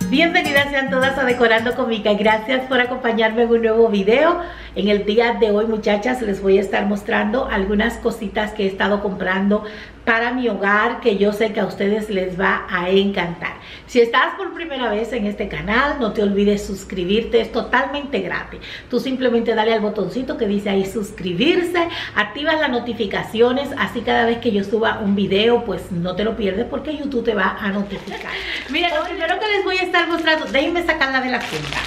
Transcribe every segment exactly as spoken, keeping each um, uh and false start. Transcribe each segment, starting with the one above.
Bienvenidas sean todas a Decorando con Mica. Gracias por acompañarme en un nuevo video. En el día de hoy, muchachas, les voy a estar mostrando algunas cositas que he estado comprando para mi hogar, que yo sé que a ustedes les va a encantar. Si estás por primera vez en este canal, no te olvides suscribirte, es totalmente gratis. Tú simplemente dale al botoncito que dice ahí suscribirse, activas las notificaciones, así cada vez que yo suba un video, pues no te lo pierdes porque YouTube te va a notificar. Mira, lo primero que les voy a estar mostrando, déjenme sacarla de la funda.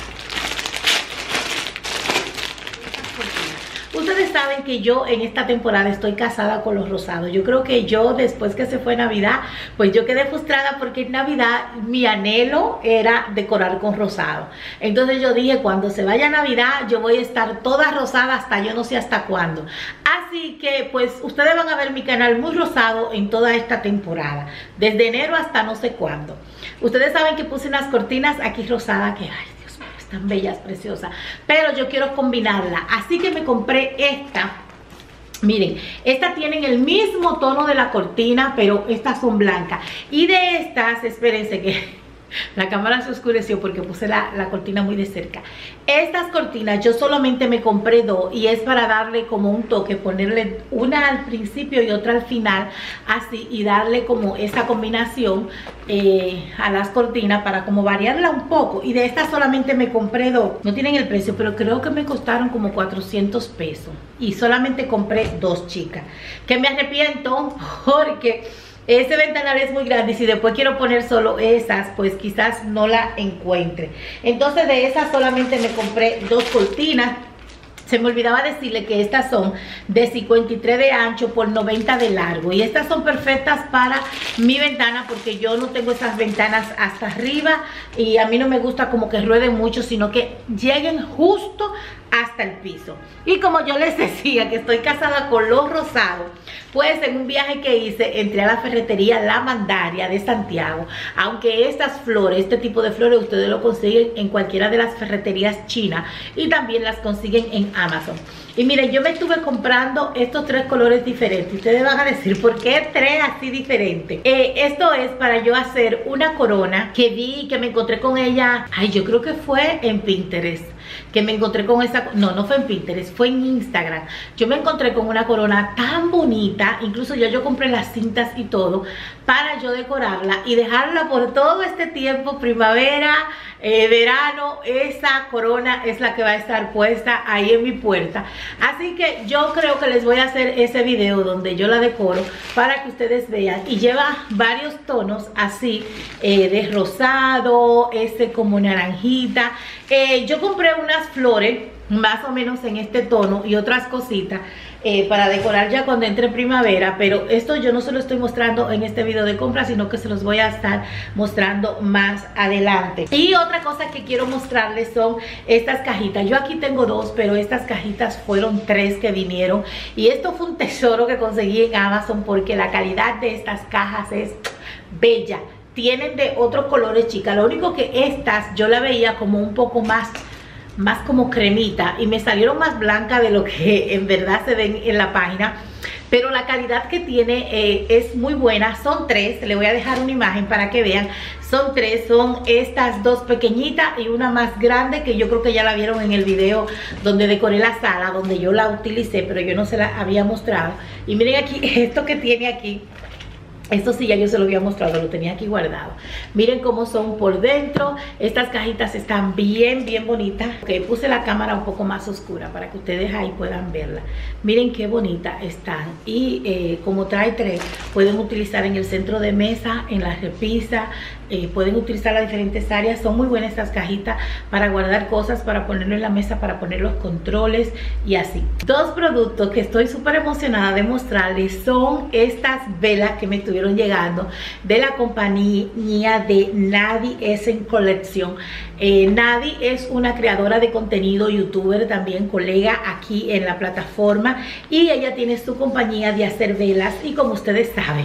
Ustedes saben que yo en esta temporada estoy casada con los rosados. Yo creo que yo, después que se fue Navidad, pues yo quedé frustrada porque en Navidad mi anhelo era decorar con rosado. Entonces yo dije, cuando se vaya Navidad yo voy a estar toda rosada hasta yo no sé hasta cuándo. Así que pues ustedes van a ver mi canal muy rosado en toda esta temporada, desde enero hasta no sé cuándo. Ustedes saben que puse unas cortinas aquí rosadas que ay, tan bellas, preciosas, pero yo quiero combinarla, así que me compré esta. Miren, estas tienen el mismo tono de la cortina, pero estas son blancas. Y de estas, espérense que la cámara se oscureció porque puse la, la cortina muy de cerca. Estas cortinas yo solamente me compré dos y es para darle como un toque, ponerle una al principio y otra al final, así, y darle como esa combinación eh, a las cortinas para como variarla un poco. Y de estas solamente me compré dos, no tienen el precio, pero creo que me costaron como cuatrocientos pesos y solamente compré dos, chicas, que me arrepiento porque ese ventanal es muy grande y si después quiero poner solo esas, pues quizás no la encuentre. Entonces de esas solamente me compré dos cortinas. Se me olvidaba decirle que estas son de cincuenta y tres de ancho por noventa de largo. Y estas son perfectas para mi ventana porque yo no tengo esas ventanas hasta arriba. Y a mí no me gusta como que rueden mucho, sino que lleguen justo hasta el piso. Y como yo les decía que estoy casada con los rosados, pues en un viaje que hice entré a la ferretería La Mandaria de Santiago. Aunque estas flores, este tipo de flores ustedes lo consiguen en cualquiera de las ferreterías chinas y también las consiguen en Amazon. Y miren, yo me estuve comprando estos tres colores diferentes. Ustedes van a decir, ¿por qué tres así diferentes? Eh, esto es para yo hacer una corona que vi, que me encontré con ella. Ay, yo creo que fue en Pinterest que me encontré con esa, no, no fue en Pinterest, fue en Instagram. Yo me encontré con una corona tan bonita, incluso yo, yo compré las cintas y todo, para yo decorarla y dejarla por todo este tiempo, primavera, eh, verano. Esa corona es la que va a estar puesta ahí en mi puerta. Así que yo creo que les voy a hacer ese video donde yo la decoro para que ustedes vean. Y lleva varios tonos así, eh, de rosado, este como naranjita. Eh, yo compré unas flores más o menos en este tono y otras cositas eh, para decorar ya cuando entre primavera, pero esto yo no se lo estoy mostrando en este video de compra, sino que se los voy a estar mostrando más adelante. Y otra cosa que quiero mostrarles son estas cajitas. Yo aquí tengo dos, pero estas cajitas fueron tres que vinieron y esto fue un tesoro que conseguí en Amazon porque la calidad de estas cajas es bella. Tienen de otros colores, chicas. Lo único que estas yo la veía como un poco más más como cremita y me salieron más blancas de lo que en verdad se ven en la página, pero la calidad que tiene eh, es muy buena. Son tres, le voy a dejar una imagen para que vean. Son tres, son estas dos pequeñitas y una más grande que yo creo que ya la vieron en el video donde decoré la sala, donde yo la utilicé, pero yo no se la había mostrado. Y miren aquí, esto que tiene aquí. Esto sí ya yo se lo había mostrado, lo tenía aquí guardado. Miren cómo son por dentro. Estas cajitas están bien, bien bonitas. Ok, puse la cámara un poco más oscura para que ustedes ahí puedan verla. Miren qué bonitas están. Y eh, como trae tres, pueden utilizar en el centro de mesa, en la repisa. Eh, pueden utilizar las diferentes áreas. Son muy buenas estas cajitas para guardar cosas, para ponerlo en la mesa, para poner los controles y así. Dos productos que estoy súper emocionada de mostrarles son estas velas que me tuvieron llegando de la compañía de Nadi Essen Colección. eh, Nadi es una creadora de contenido, youtuber, también colega aquí en la plataforma, y ella tiene su compañía de hacer velas y como ustedes saben,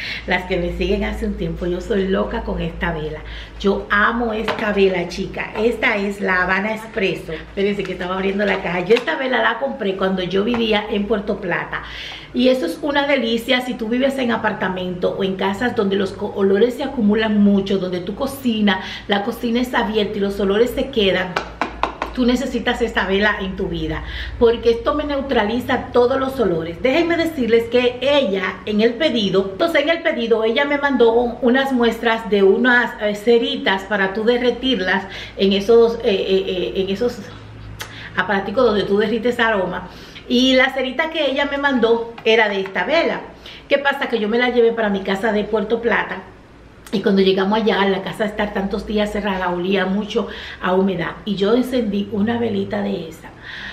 las que me siguen hace un tiempo, yo soy loca con esta vela. Yo amo esta vela, chica. Esta es la Habana Espresso. Espérense que estaba abriendo la caja. Yo esta vela la compré cuando yo vivía en Puerto Plata. Y eso es una delicia si tú vives en apartamento o en casas donde los olores se acumulan mucho, donde tú cocinas, la cocina es abierta y los olores se quedan. Tú necesitas esta vela en tu vida, porque esto me neutraliza todos los olores. Déjenme decirles que ella en el pedido, entonces en el pedido ella me mandó unas muestras de unas eh, ceritas para tú derretirlas en esos, eh, eh, eh, en esos aparaticos donde tú derrites aroma. Y la cerita que ella me mandó era de esta vela. ¿Qué pasa? Que yo me la llevé para mi casa de Puerto Plata. Y cuando llegamos allá, la casa estar tantos días cerrada, olía mucho a humedad. Y yo encendí una velita de esa.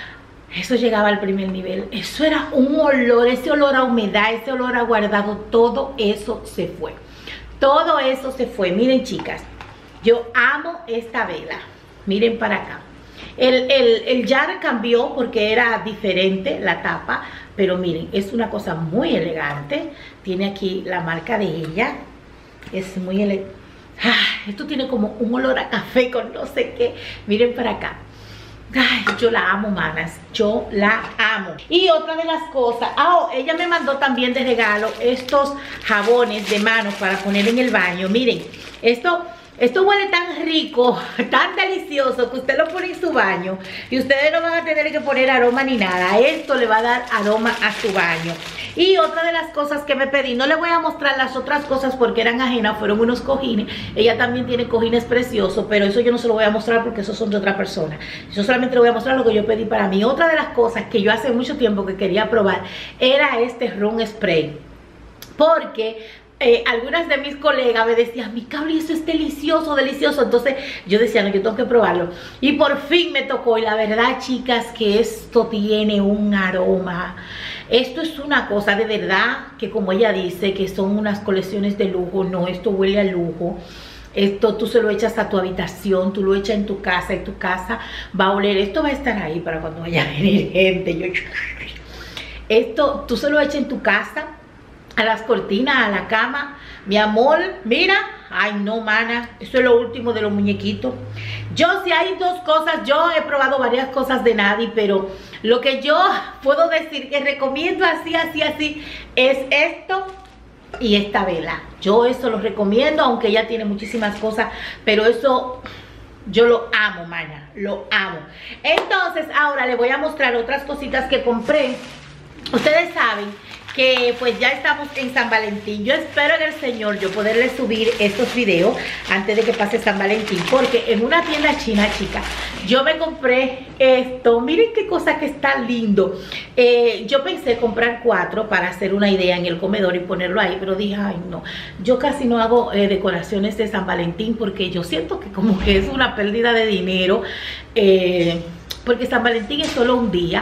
Eso llegaba al primer nivel. Eso era un olor, ese olor a humedad, ese olor a guardado. Todo eso se fue. Todo eso se fue. Miren, chicas, yo amo esta vela. Miren para acá. El, el, el jar cambió porque era diferente la tapa. Pero miren, es una cosa muy elegante. Tiene aquí la marca de ella. Es muy elegante. Ah, esto tiene como un olor a café con no sé qué. Miren para acá. Ay, yo la amo, manas. Yo la amo. Y otra de las cosas. Ah, oh, ella me mandó también de regalo estos jabones de manos para poner en el baño. Miren, esto... Esto huele tan rico, tan delicioso, que usted lo pone en su baño y ustedes no van a tener que poner aroma ni nada. Esto le va a dar aroma a su baño. Y otra de las cosas que me pedí, no le voy a mostrar las otras cosas porque eran ajenas, fueron unos cojines. Ella también tiene cojines preciosos, pero eso yo no se lo voy a mostrar porque esos son de otra persona. Yo solamente le voy a mostrar lo que yo pedí para mí. Otra de las cosas que yo hace mucho tiempo que quería probar era este ron spray. Porque... Eh, algunas de mis colegas me decían, mi cable, eso es delicioso, delicioso. Entonces yo decía, no, yo tengo que probarlo. Y por fin me tocó. Y la verdad, chicas, que esto tiene un aroma. Esto es una cosa de verdad que, como ella dice, que son unas colecciones de lujo. No, esto huele a lujo. Esto tú se lo echas a tu habitación, tú lo echas en tu casa y tu casa va a oler. Esto va a estar ahí para cuando vaya a venir gente. Yo... Esto tú se lo echas en tu casa, a las cortinas, a la cama. Mi amor, mira. Ay, no, mana. Eso es lo último de los muñequitos. Yo, si hay dos cosas, yo he probado varias cosas de Nadi, pero lo que yo puedo decir que recomiendo así, así, así, es esto y esta vela. Yo eso lo recomiendo, aunque ella tiene muchísimas cosas, pero eso... yo lo amo, mana. Lo amo. Entonces, ahora les voy a mostrar otras cositas que compré. Ustedes saben que pues ya estamos en San Valentín. Yo espero en el Señor yo poderles subir estos videos antes de que pase San Valentín, porque en una tienda china, chica, yo me compré esto. Miren qué cosa que está lindo. eh, Yo pensé comprar cuatro para hacer una idea en el comedor y ponerlo ahí, pero dije, ay no, yo casi no hago eh, decoraciones de San Valentín porque yo siento que como que es una pérdida de dinero, eh, porque San Valentín es solo un día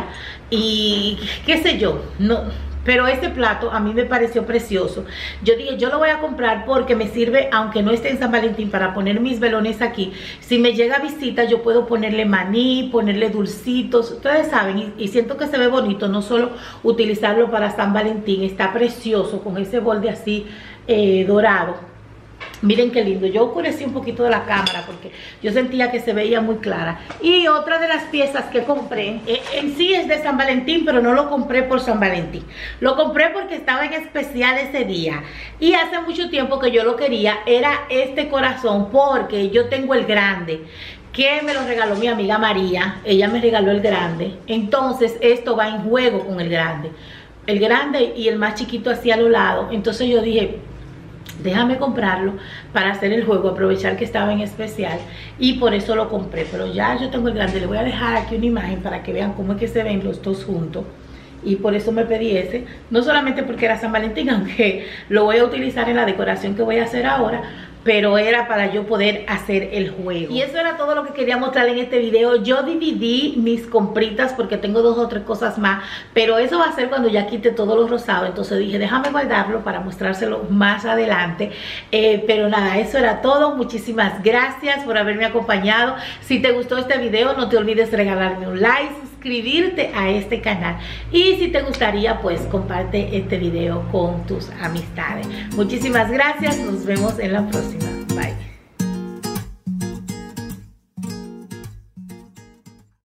y qué sé yo, no... Pero este plato a mí me pareció precioso. Yo dije, yo lo voy a comprar porque me sirve, aunque no esté en San Valentín, para poner mis velones aquí. Si me llega visita, yo puedo ponerle maní, ponerle dulcitos. Ustedes saben, y, y siento que se ve bonito, no solo utilizarlo para San Valentín. Está precioso con ese borde así eh, dorado. Miren qué lindo. Yo oscurecí un poquito de la cámara porque yo sentía que se veía muy clara. Y otra de las piezas que compré, eh, en sí es de San Valentín, pero no lo compré por San Valentín. Lo compré porque estaba en especial ese día. Y hace mucho tiempo que yo lo quería. Era este corazón, porque yo tengo el grande, que me lo regaló mi amiga María. Ella me regaló el grande. Entonces esto va en juego con el grande. El grande y el más chiquito así a los lados. Entonces yo dije, déjame comprarlo para hacer el juego, aprovechar que estaba en especial, y por eso lo compré. Pero ya yo tengo el grande. Le voy a dejar aquí una imagen para que vean cómo es que se ven los dos juntos. Y por eso me pedí ese, no solamente porque era San Valentín, aunque lo voy a utilizar en la decoración que voy a hacer ahora, pero era para yo poder hacer el juego. Y eso era todo lo que quería mostrar en este video. Yo dividí mis compritas porque tengo dos o tres cosas más, pero eso va a ser cuando ya quite todo lo rosado. Entonces dije, déjame guardarlo para mostrárselo más adelante. eh, Pero nada, eso era todo. Muchísimas gracias por haberme acompañado. Si te gustó este video, no te olvides regalarme un like, suscribirte a este canal. Y si te gustaría, pues comparte este video con tus amistades. Muchísimas gracias. Nos vemos en la próxima. Bye.